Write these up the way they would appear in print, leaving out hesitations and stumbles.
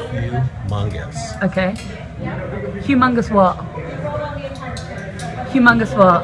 Humongous. Okay. Humongous what? Humongous what?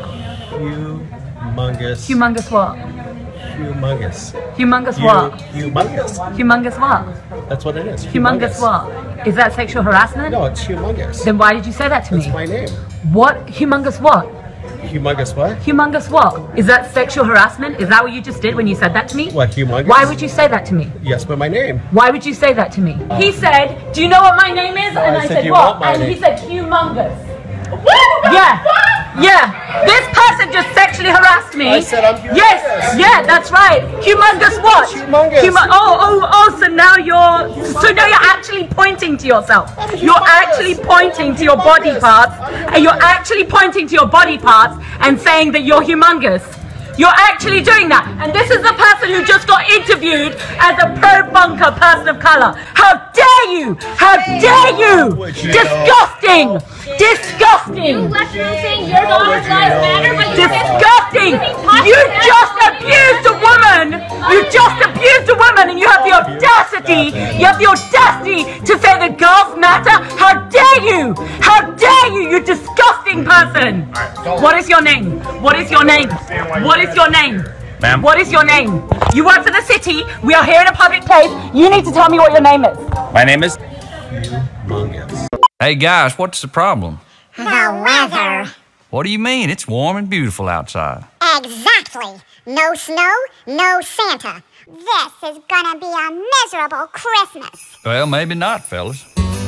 Humongous. Humongous what? Humongous. Humongous what? Humongous. Humongous what? That's what it is. Humongous what? Is that sexual harassment? No, it's humongous. Then why did you say that to me? That's my name. What? Humongous what? Humongous what? Humongous what? Is that sexual harassment? Is that what you just did when you said that to me? What, humongous? Why would you say that to me? Yes, but my name. Why would you say that to me? He said, do you know what my name is? And I said, what? And he said, humongous. Yeah. Yeah. This person just sexually harassed me. I said I'm humongous. Yes. Yeah, that's right. Humongous what? Humongous. So now you're actually pointing to yourself. You're actually pointing to your body parts, and you're actually pointing to your body parts and saying that you're humongous. You're actually doing that. And this is the person who just got interviewed as a pro-bunker person of color. How dare you? How dare you? Disgusting! Disgusting! You left room saying your daughter's lives matter, but disgusting! You just abused a woman! You just abused a woman, and you have the audacity! You have the audacity to say that girls matter? How dare you? How dare you, you disgusting person! What is your name? What is your name? What is your name? Ma'am? What is your name? You work for the city. We are here in a public place. You need to tell me what your name is. My name is... Humongous. Hey guys, what's the problem? the weather. What do you mean? It's warm and beautiful outside. Exactly. No snow, no Santa. This is gonna be a miserable Christmas. Well, maybe not, fellas.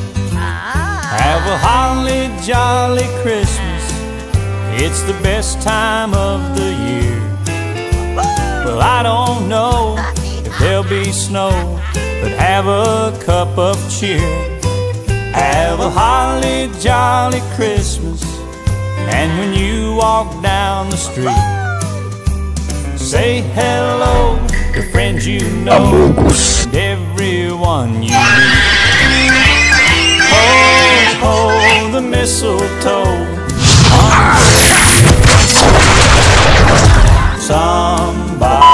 Have a holly jolly Christmas. It's the best time of the year. Well, I don't know if there'll be snow, but have a cup of cheer. Have a holly jolly Christmas. And when you walk down the street, say hello to friends you know and everyone you meet. Ho, ho, the mistletoe. Somebody.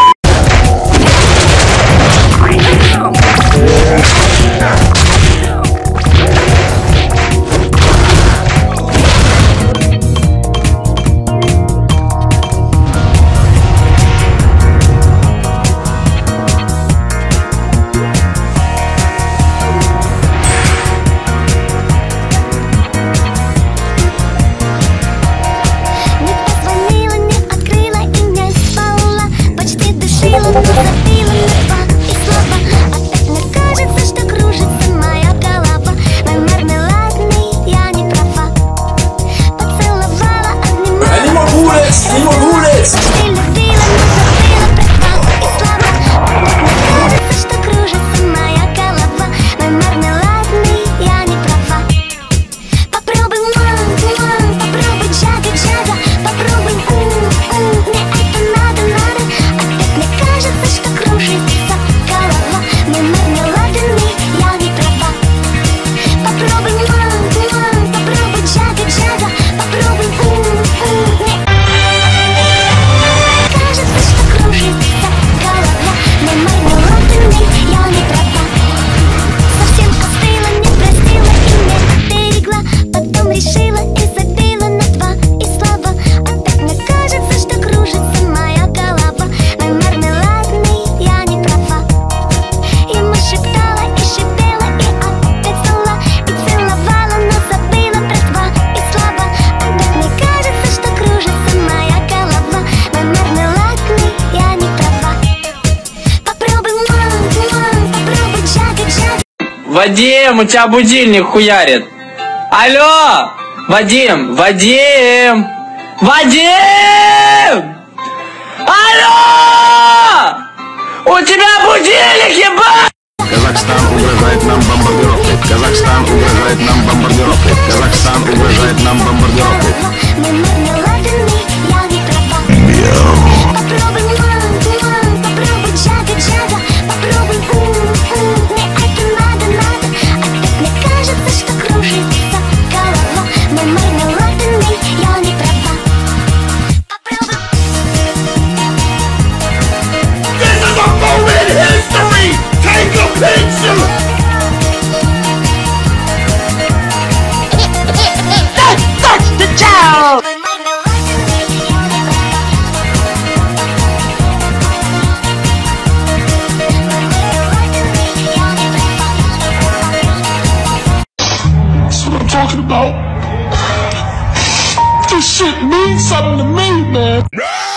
Вадим, у тебя будильник хуярит. Алло! Вадим! Вадим! Вадим! Алло! У тебя будильник, ебать! Казахстан угрожает нам бомбардировкой. Казахстан угрожает нам бомбардировкой. Казахстан угрожает нам бомбардировкой. talking about. This shit means something to me, man.